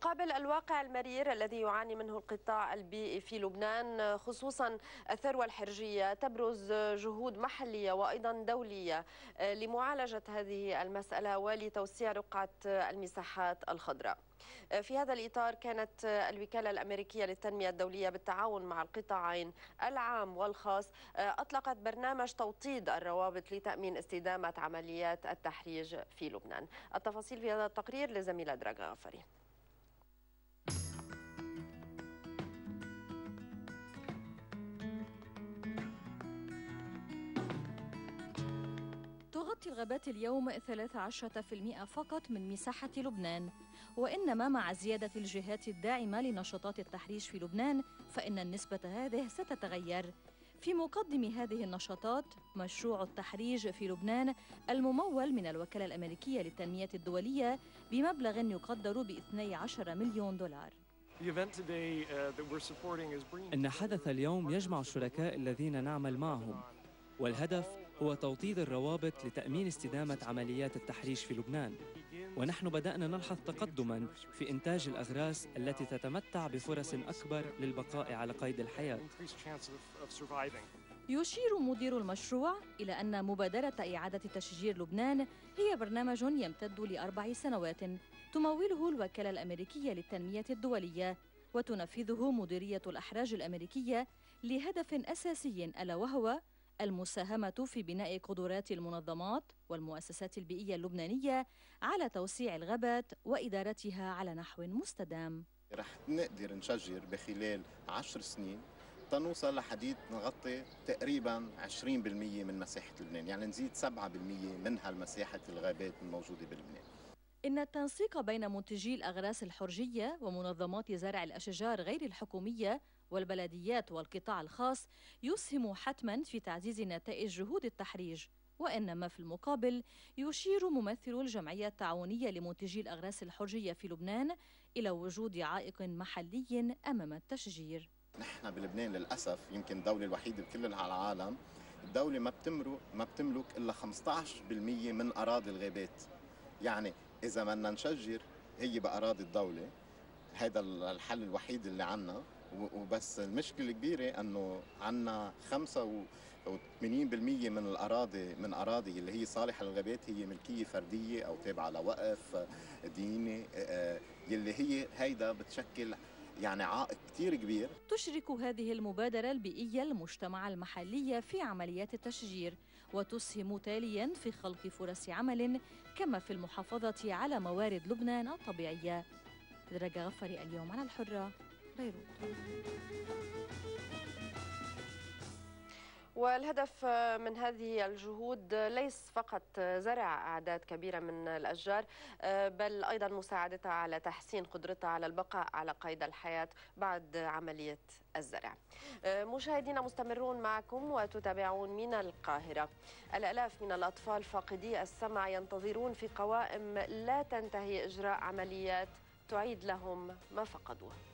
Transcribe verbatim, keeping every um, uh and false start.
مقابل الواقع المرير الذي يعاني منه القطاع البيئي في لبنان خصوصا الثروة الحرجية، تبرز جهود محلية وأيضا دولية لمعالجة هذه المسألة ولتوسيع رقعة المساحات الخضراء. في هذا الإطار كانت الوكالة الأمريكية للتنمية الدولية بالتعاون مع القطاعين العام والخاص أطلقت برنامج توطيد الروابط لتأمين استدامة عمليات التحريج في لبنان. التفاصيل في هذا التقرير لزميلة دراغا غفري. تغطي الغابات اليوم ثلاثة عشر بالمئة فقط من مساحة لبنان، وإنما مع زيادة الجهات الداعمة لنشاطات التحريش في لبنان فإن النسبة هذه ستتغير. في مقدم هذه النشاطات مشروع التحريج في لبنان الممول من الوكالة الأمريكية للتنمية الدولية بمبلغ يقدر ب اثني عشر مليون دولار. إن حدث اليوم يجمع الشركاء الذين نعمل معهم، والهدف هو توطيد الروابط لتأمين استدامة عمليات التحريش في لبنان. ونحن بدأنا نلحظ تقدماً في إنتاج الأغراس التي تتمتع بفرص أكبر للبقاء على قيد الحياة. يشير مدير المشروع إلى أن مبادرة إعادة تشجير لبنان هي برنامج يمتد لأربع سنوات تموله الوكالة الأمريكية للتنمية الدولية، وتنفذه مديرية الأحراج الأمريكية لهدف أساسي ألا وهو المساهمة في بناء قدرات المنظمات والمؤسسات البيئية اللبنانية على توسيع الغابات وإدارتها على نحو مستدام. رح نقدر نشجر بخلال عشر سنين تنوصل لحديد نغطي تقريبا عشرين بالمئة من مساحة لبنان، يعني نزيد سبعة بالمئة من هالمساحة الغابات الموجودة بلبنان. إن التنسيق بين منتجي الأغراس الحرجية ومنظمات زرع الأشجار غير الحكومية والبلديات والقطاع الخاص يسهم حتماً في تعزيز نتائج جهود التحريج، وإنما في المقابل يشير ممثل الجمعية التعاونية لمنتجي الأغراس الحرجية في لبنان إلى وجود عائق محلي أمام التشجير. نحن بلبنان للأسف يمكن الدولة الوحيدة بكل العالم الدولة ما بتملك ما بتملك إلا خمسة عشر بالمئة من أراضي الغابات. يعني إذا بدنا نشجر هي بأراضي الدولة، هذا الحل الوحيد اللي عنا. وبس المشكلة الكبيرة أنه عنا خمسة وثمانين بالمئة من الأراضي من أراضي اللي هي صالحة للغابات هي ملكية فردية أو تابعة لوقف ديني، يلي هي هيدا بتشكل يعني عائق كتير كبير. تشرك هذه المبادرة البيئية المجتمع المحلي في عمليات التشجير، وتسهم تالياً في خلق فرص عمل كما في المحافظة على موارد لبنان الطبيعية. دراغا غفري، اليوم على الحرة، بيروت. والهدف من هذه الجهود ليس فقط زرع أعداد كبيرة من الأشجار، بل أيضا مساعدتها على تحسين قدرتها على البقاء على قيد الحياة بعد عملية الزرع. مشاهدينا مستمرون معكم وتتابعون من القاهرة. الآلاف من الأطفال فاقدي السمع ينتظرون في قوائم لا تنتهي إجراء عمليات تعيد لهم ما فقدوه.